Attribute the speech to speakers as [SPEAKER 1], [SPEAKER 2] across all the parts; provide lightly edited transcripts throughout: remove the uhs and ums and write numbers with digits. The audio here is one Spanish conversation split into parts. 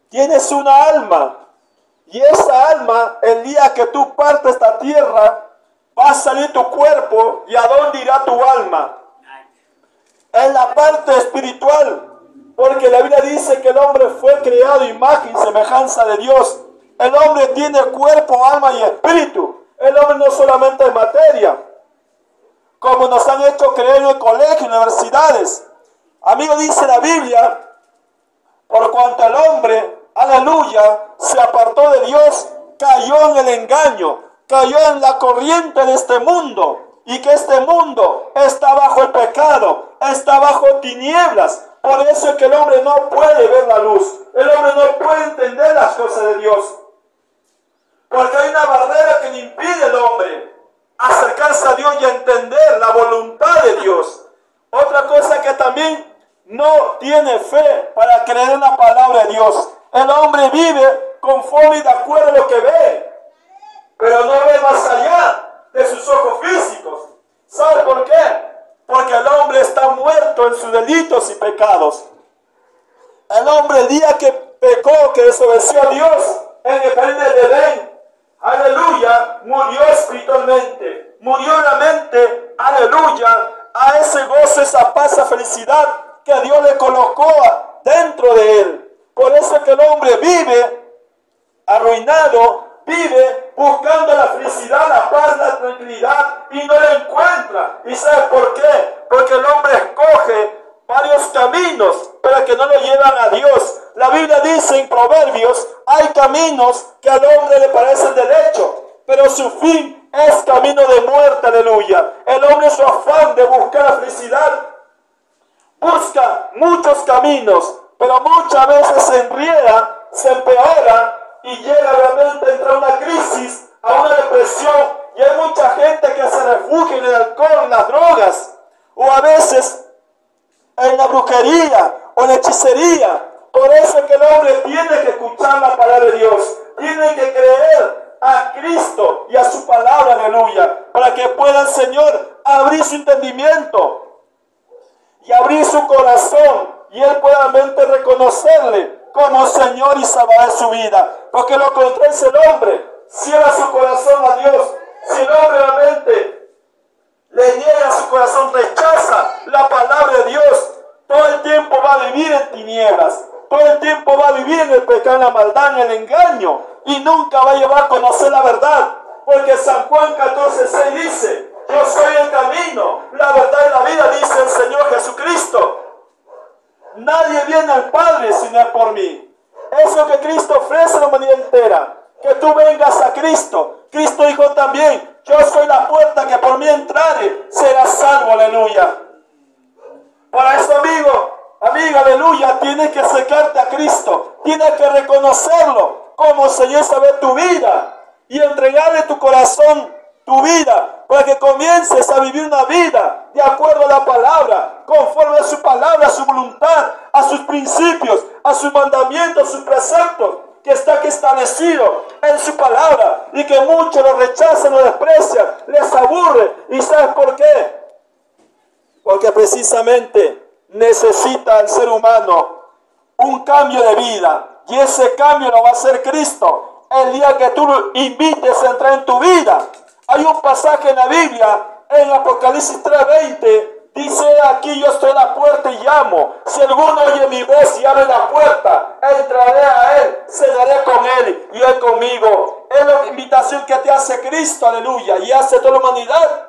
[SPEAKER 1] tienes una alma. Y esa alma, el día que tú partes esta tierra, va a salir tu cuerpo. ¿Y a dónde irá tu alma? En la parte espiritual. Porque la Biblia dice que el hombre fue creado imagen y semejanza de Dios. El hombre tiene cuerpo, alma y espíritu. El hombre no solamente es materia, como nos han hecho creer en el colegio, universidades. Amigo, dice la Biblia, por cuanto el hombre, aleluya, se apartó de Dios, cayó en el engaño, cayó en la corriente de este mundo, y que este mundo está bajo el pecado, está bajo tinieblas. Por eso es que el hombre no puede ver la luz, el hombre no puede entender las cosas de Dios, porque hay una barrera que le impide al hombre acercarse a Dios y entender la voluntad de Dios. Otra cosa que también no tiene fe para creer en la palabra de Dios. El hombre vive conforme y de acuerdo a lo que ve, pero no ve más allá de sus ojos físicos. ¿Sabe por qué? Porque el hombre está muerto en sus delitos y pecados. El hombre el día que pecó, que desobedeció a Dios en el jardín del Edén, aleluya, murió espiritualmente, murió en la mente, aleluya, a ese gozo, esa paz, esa felicidad que Dios le colocó dentro de él. Por eso es que el hombre vive arruinado, vive buscando la felicidad, la paz, la tranquilidad y no la encuentra. ¿Y sabe por qué? Porque el hombre escoge varios caminos, pero que no lo llevan a Dios. La Biblia dice en Proverbios, hay caminos que al hombre le parecen derecho, pero su fin es camino de muerte, aleluya. El hombre en su afán de buscar la felicidad busca muchos caminos, pero muchas veces se enrieda, se empeora y llega realmente a entrar a una crisis, a una depresión, y hay mucha gente que se refugia en el alcohol, en las drogas, o a veces en la brujería o en la hechicería. Por eso es que el hombre tiene que escuchar la palabra de Dios, tiene que creer a Cristo y a su palabra, aleluya, para que pueda el Señor abrir su entendimiento y abrir su corazón, y él pueda realmente reconocerle como Señor y Salvador de su vida. Porque lo contrario es el hombre cierra su corazón a Dios. Si el hombre realmente le niega su corazón, rechaza la palabra de Dios, todo el tiempo va a vivir en tinieblas, todo el tiempo va a vivir en el pecado, en la maldad, en el engaño, y nunca va a llevar a conocer la verdad. Porque San Juan 14:6 dice, yo soy el camino, la verdad y la vida, dice el Señor Jesucristo. Nadie viene al Padre si no es por mí. Eso que Cristo ofrece a la humanidad entera, que tú vengas a Cristo. Cristo dijo también, yo soy la puerta, que por mí entrare será salvo, aleluya. Para eso, amiga, aleluya, tienes que acercarte a Cristo, tienes que reconocerlo como Señor, saber tu vida y entregarle tu corazón, tu vida, para que comiences a vivir una vida de acuerdo a la palabra, conforme a su palabra, a su voluntad, a sus principios, a sus mandamientos, a sus preceptos, que está aquí establecido en su palabra, y que muchos lo rechazan, lo desprecian, les aburre. ¿Y sabes por qué? Porque precisamente necesita el ser humano un cambio de vida, y ese cambio lo va a hacer Cristo el día que tú lo invites a entrar en tu vida. Hay un pasaje en la Biblia, en Apocalipsis 3:20, dice, aquí yo estoy a la puerta y llamo. Si alguno oye mi voz y abre la puerta, entraré a él, cenaré con él y él conmigo. Es la invitación que te hace Cristo, aleluya, y hace toda la humanidad.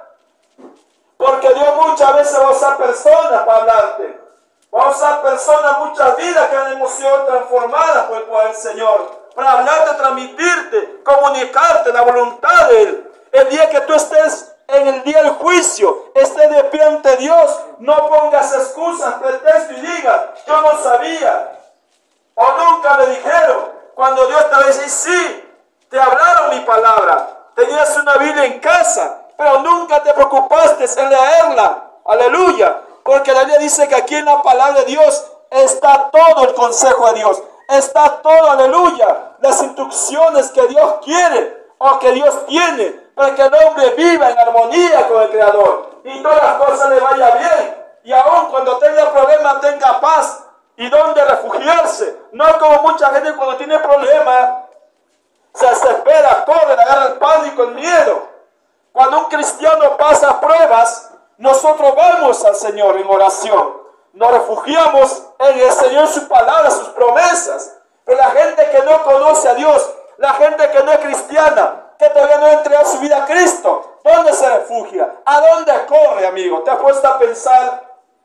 [SPEAKER 1] Porque Dios muchas veces va a usar personas para hablarte. Va a usar personas, muchas vidas que han sido transformadas por el poder del Señor, para hablarte, transmitirte, comunicarte la voluntad de Él. El día que tú estés en el día del juicio, estés de pie ante Dios, no pongas excusas, pretextos y digas, yo no sabía, o nunca me dijeron. Cuando Dios te va a decir, sí, te hablaron mi palabra, tenías una Biblia en casa, pero nunca te preocupaste en leerla, aleluya, porque la Biblia dice que aquí en la palabra de Dios está todo el consejo de Dios, está todo, aleluya, las instrucciones que Dios quiere o que Dios tiene, para que el hombre viva en armonía con el Creador y todas las cosas le vayan bien, y aun cuando tenga problemas tenga paz y dónde refugiarse. No como mucha gente cuando tiene problemas, se desespera, corre, le agarra el pánico, el miedo. Cuando un cristiano pasa pruebas, nosotros vamos al Señor en oración. Nos refugiamos en el Señor, sus palabras, sus promesas. Pero la gente que no conoce a Dios, la gente que no es cristiana, que todavía no ha entregado su vida a Cristo, ¿dónde se refugia? ¿A dónde corre, amigo? ¿Te has puesto a pensar?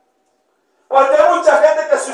[SPEAKER 1] Porque hay mucha gente que se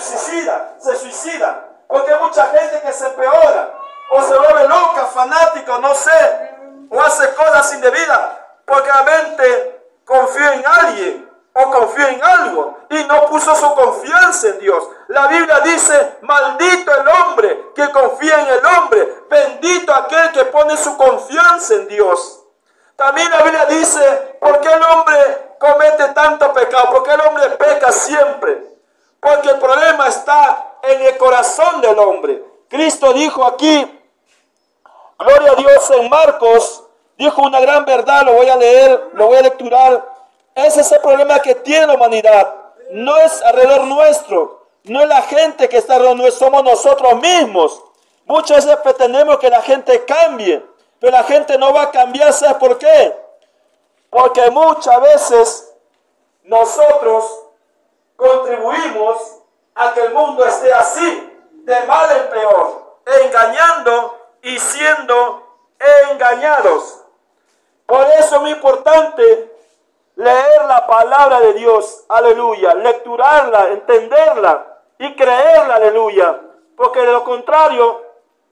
[SPEAKER 1] suicida. Porque hay mucha gente que se empeora, o se vuelve loca, fanática, no sé, o hace cosas indebidas, porque la mente confió en alguien, o confió en algo, y no puso su confianza en Dios. La Biblia dice, maldito el hombre que confía en el hombre, bendito aquel que pone su confianza en Dios. También la Biblia dice, ¿por qué el hombre comete tanto pecado? ¿Por qué el hombre peca siempre? Porque el problema está en el corazón del hombre. Cristo dijo aquí, gloria a Dios, en Marcos, dijo una gran verdad, lo voy a leer, lo voy a lecturar. Ese es el problema que tiene la humanidad. No es alrededor nuestro, no es la gente que está alrededor nuestro, somos nosotros mismos. Muchas veces pretendemos que la gente cambie, pero la gente no va a cambiar. ¿Sabes por qué? Porque muchas veces nosotros contribuimos a que el mundo esté así, de mal en peor, engañando y siendo engañados. Por eso es muy importante leer la palabra de Dios, aleluya, lecturarla, entenderla y creerla, aleluya, porque de lo contrario,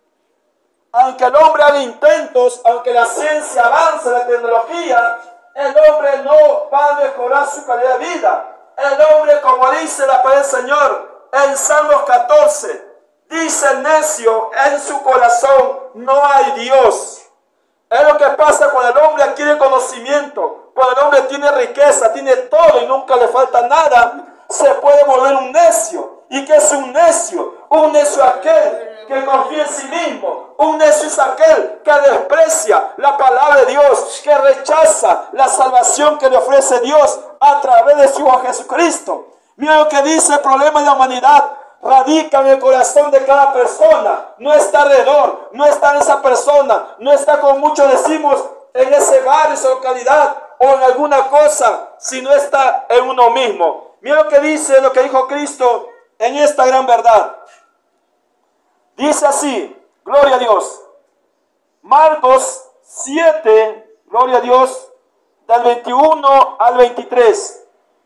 [SPEAKER 1] aunque el hombre haga intentos, aunque la ciencia avance, la tecnología, el hombre no va a mejorar su calidad de vida. El hombre, como dice la palabra del Señor en Salmos 14, dice el necio, en su corazón no hay Dios. Es lo que pasa cuando el hombre adquiere conocimiento, cuando el hombre tiene riqueza, tiene todo y nunca le falta nada, se puede volver un necio. ¿Y qué es un necio? Un necio aquel que confía en sí mismo. Un necio es aquel que desprecia la palabra de Dios, que rechaza la salvación que le ofrece Dios a través de su Hijo Jesucristo. Mira lo que dice: el problema de la humanidad radica en el corazón de cada persona. No está alrededor, no está en esa persona, no está, como muchos decimos, en ese barrio, esa localidad o en alguna cosa, sino está en uno mismo. Mira lo que dice, lo que dijo Cristo en esta gran verdad. Dice así, gloria a Dios, Marcos 7, gloria a Dios, del 21 al 23.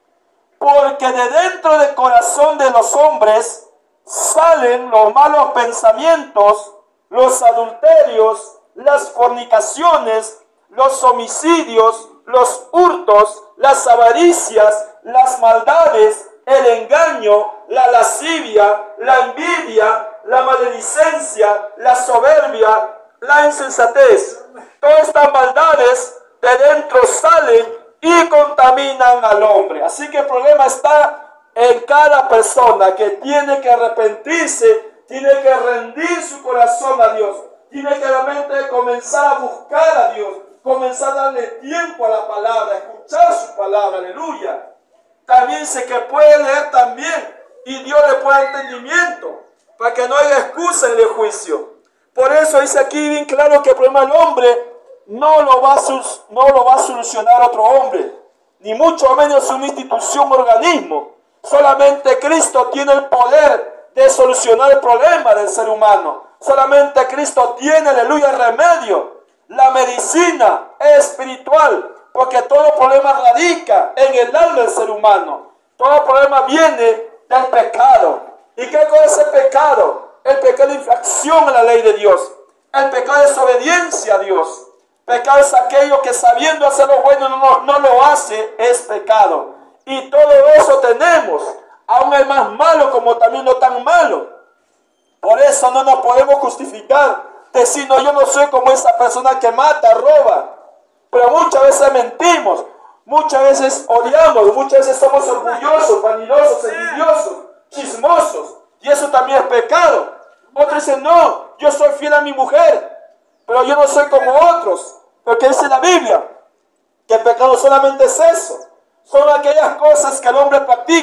[SPEAKER 1] Porque de dentro del corazón de los hombres salen los malos pensamientos, los adulterios, las fornicaciones, los homicidios, los hurtos, las avaricias, las maldades, el engaño, la lascivia, la envidia, la maledicencia, la soberbia, la insensatez. Todas estas maldades de dentro salen y contaminan al hombre. Así que el problema está en cada persona, que tiene que arrepentirse, tiene que rendir su corazón a Dios, tiene que realmente comenzar a buscar a Dios, comenzar a darle tiempo a la palabra, escuchar su palabra, aleluya. También dice que puede leer también y Dios le puede dar entendimiento para que no haya excusa en el juicio. Por eso dice aquí bien claro que el problema del hombre no lo va a solucionar otro hombre, ni mucho menos una institución o organismo. Solamente Cristo tiene el poder de solucionar el problema del ser humano. Solamente Cristo tiene, aleluya, el remedio, la medicina espiritual, porque todo problema radica en el alma del ser humano. Todo problema viene del pecado. ¿Y qué cosa es el pecado? El pecado de infracción a la ley de Dios. El pecado de desobediencia a Dios. Pecado es aquello que sabiendo hacer lo bueno no lo hace, es pecado. Y todo eso tenemos, aún el más malo como también no tan malo. Por eso no nos podemos justificar, decir, no, yo no soy como esa persona que mata, roba. Pero muchas veces mentimos, muchas veces odiamos, muchas veces somos orgullosos, vanidosos, envidiosos, chismosos. Y eso también es pecado. Otros dicen, no, yo soy fiel a mi mujer, pero yo no soy como otros. Porque dice la Biblia que el pecado solamente es eso. Son aquellas cosas que el hombre practica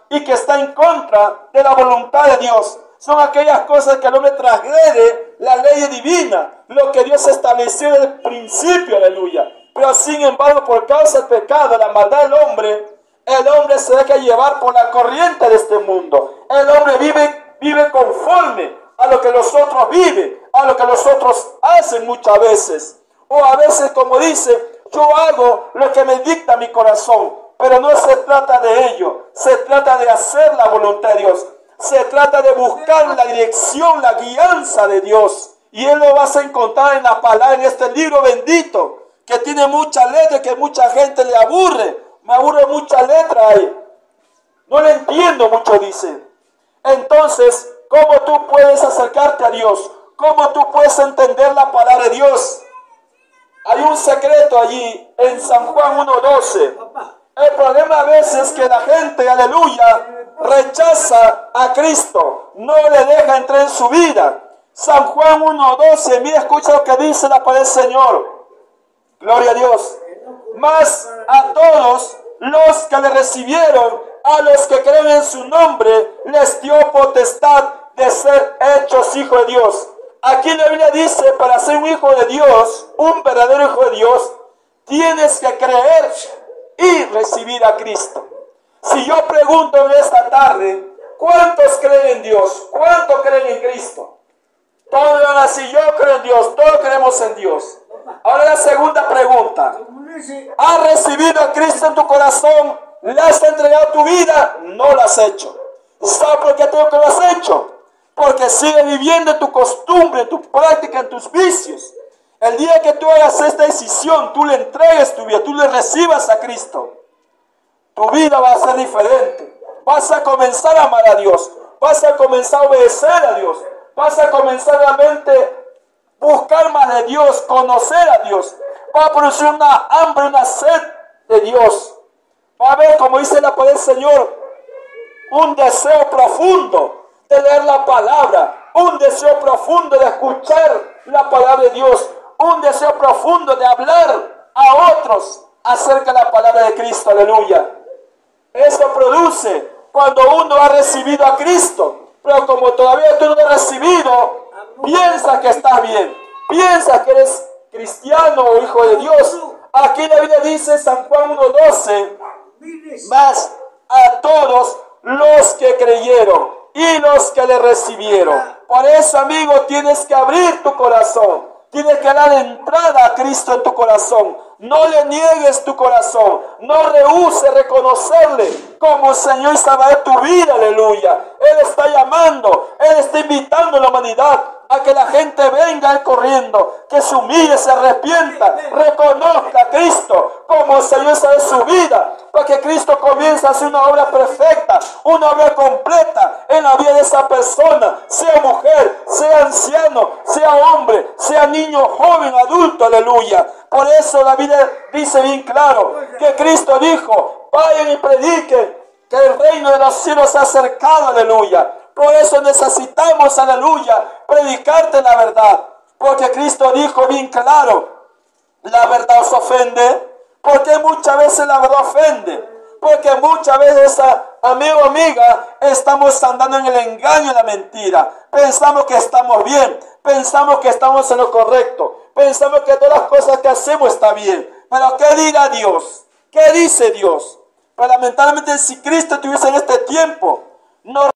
[SPEAKER 1] y que está en contra de la voluntad de Dios. Son aquellas cosas que el hombre transgrede la ley divina, lo que Dios estableció desde el principio, aleluya. Pero sin embargo, por causa del pecado, la maldad del hombre, el hombre se deja llevar por la corriente de este mundo. El hombre vive conforme a lo que los otros viven, a lo que los otros hacen muchas veces. O a veces, como dice, yo hago lo que me dicta mi corazón. Pero no se trata de ello, se trata de hacer la voluntad de Dios. Se trata de buscar la dirección, la guianza de Dios. Y Él lo vas a encontrar en la palabra, en este libro bendito, que tiene mucha letra, que mucha gente le aburre. Me aburre mucha letra ahí. No le entiendo mucho, dice. Entonces, ¿cómo tú puedes acercarte a Dios? ¿Cómo tú puedes entender la palabra de Dios? Hay un secreto allí en San Juan 1:12. El problema a veces es que la gente, aleluya, rechaza a Cristo, no le deja entrar en su vida. San Juan 1:12, mira, escucha lo que dice la palabra del Señor. Gloria a Dios. Mas a todos los que le recibieron, a los que creen en su nombre, les dio potestad de ser hechos hijos de Dios. Aquí la Biblia dice, para ser un hijo de Dios, un verdadero hijo de Dios, tienes que creer y recibir a Cristo. Si yo pregunto en esta tarde, ¿cuántos creen en Dios? ¿Cuántos creen en Cristo? Todos van a decir, yo creo en Dios, todos creemos en Dios. Ahora la segunda pregunta. ¿Has recibido a Cristo en tu corazón? ¿Le has entregado tu vida? No lo has hecho. ¿Sabes por qué tengo que lo has hecho? Porque sigues viviendo en tu costumbre, en tu práctica, en tus vicios. El día que tú hagas esta decisión, tú le entregues tu vida, tú le recibas a Cristo, tu vida va a ser diferente. Vas a comenzar a amar a Dios, vas a comenzar a obedecer a Dios, vas a comenzar realmente buscar más de Dios, conocer a Dios. Va a producir una hambre, una sed de Dios. Va a haber, como dice la palabra del Señor, un deseo profundo de leer la palabra, un deseo profundo de escuchar la palabra de Dios, un deseo profundo de hablar a otros acerca de la palabra de Cristo, aleluya. Eso produce cuando uno ha recibido a Cristo, pero como todavía tú no lo has recibido, piensas que estás bien, piensas que eres cristiano o hijo de Dios. Aquí la Biblia dice, San Juan 1:12, mas a todos los que creyeron y los que le recibieron. Por eso, amigo, tienes que abrir tu corazón. Tienes que dar entrada a Cristo en tu corazón. No le niegues tu corazón. No rehúses reconocerle como Señor y Salvador de tu vida, aleluya. Él está llamando, Él está invitando a la humanidad a que la gente venga corriendo, que se humille, se arrepienta, reconozca a Cristo como Señor y Salvador de su vida, para que Cristo comience a hacer una obra perfecta, una obra completa en la vida de esa persona, sea mujer, sea anciano, sea hombre, sea niño, joven, adulto, aleluya. Por eso la Biblia dice bien claro que Cristo dijo, vayan y prediquen que el reino de los cielos se ha acercado, aleluya. Por eso necesitamos, aleluya, predicarte la verdad. Porque Cristo dijo bien claro, la verdad os ofende. Porque muchas veces la verdad ofende. Porque muchas veces, amigo, amiga, estamos andando en el engaño y la mentira. Pensamos que estamos bien. Pensamos que estamos en lo correcto. Pensamos que todas las cosas que hacemos está bien. Pero ¿qué dirá Dios? ¿Qué dice Dios? Pero lamentablemente si Cristo estuviese en este tiempo, no